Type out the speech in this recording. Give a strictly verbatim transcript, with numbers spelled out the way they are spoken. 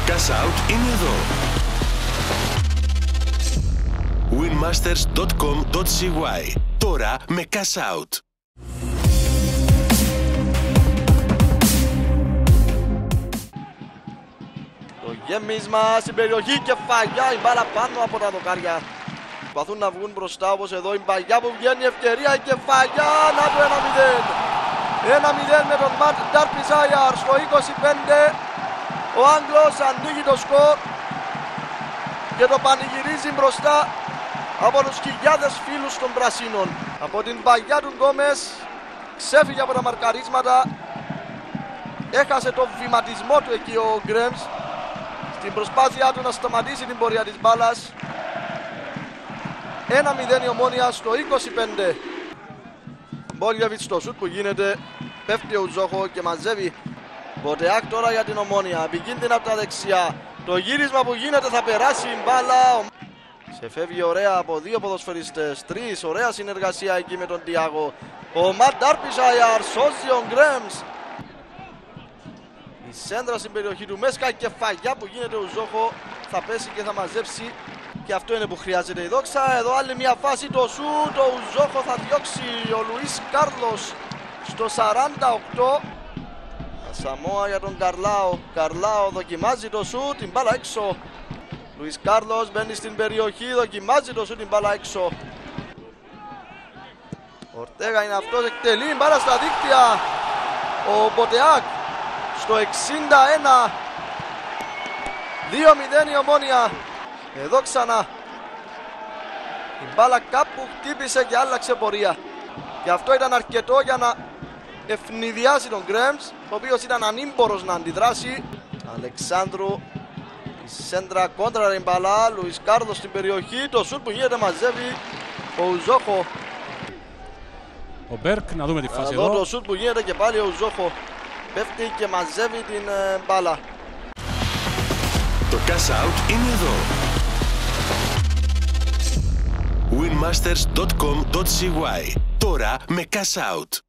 Cash Out είναι εδώ. winmasters τελεία com τελεία c y. Τώρα με Cash Out. Το γέμισμα στην περιοχή, κεφαλιά, η μπάλα πάνω από τα δοκάρια. Προσπαθούν να βγουν μπροστά, όπως εδώ η μπαγιά που βγαίνει, ευκαιρία, η κεφαλιά, να το ένα μηδέν. ένα μηδέν με τον Ματ Ντάρπιζάιαρ στο είκοσι πέντε. Ο Άγγλος ανοίγει το σκορ και το πανηγυρίζει μπροστά από τους χιλιάδες φίλους των Πρασίνων. Από την παγιά του Γκόμες ξέφυγε από τα μαρκαρίσματα, έχασε το βηματισμό του εκεί ο Γκρέμς στην προσπάθειά του να σταματήσει την πορεία της μπάλας. ένα μηδέν η Ομόνοια στο είκοσι πέντε. Μπόλιεβιτς στο σουτ που γίνεται, πέφτει ο Ουζόχο και μαζεύει. Μποτεάκ τώρα για την Ομόνοια, επικίνδυνα από τα δεξιά. Το γύρισμα που γίνεται, θα περάσει η μπάλα. Σε φεύγει ωραία από δύο ποδοσφαιριστές, τρεις, ωραία συνεργασία εκεί με τον Τιάγο. Ο Ματ Ντάρπιζάιαρ σώζει ο Γκρέμς. Η σέντρα στην περιοχή του Μέσκα, η κεφαλιά που γίνεται ο Ουζόχο, θα πέσει και θα μαζέψει. Και αυτό είναι που χρειάζεται η Δόξα. Εδώ άλλη μια φάση, το σουτ, ο Ουζόχο θα διώξει ο Λουίς Κάρλος στο σαράντα οκτώ. Σαμόα για τον Καρλάο. Καρλάο δοκιμάζει το σουτ, την μπάλα έξω. Λουίς Κάρλος μπαίνει στην περιοχή, δοκιμάζει το σουτ, την μπάλα έξω. Ορτέγα είναι αυτός, εκτελεί την μπάλα στα δίκτυα. Ο Μποτεάκ στο εξήντα ένα. δύο μηδέν η Ομόνοια. Εδώ ξανά. Η μπάλα κάπου χτύπησε και άλλαξε πορεία. Και αυτό ήταν αρκετό για να ευνηδιάσει τον Γκρέμς, ο οποίος ήταν ανήμπορος να αντιδράσει. Αλεξάνδρου, η σέντρα κόντρα την μπάλα, Λουίς Κάρλος στην περιοχή, το σουτ που γίνεται μαζεύει ο Ουζόχο. Ο Μπέρκ, να δούμε τη φάση εδώ. εδώ. Το σουτ που γίνεται και πάλι ο Ουζόχο πέφτει και μαζεύει την ε, μπάλα. Το Cash Out είναι εδώ. winmasters τελεία com τελεία c y. Τώρα με Cash Out.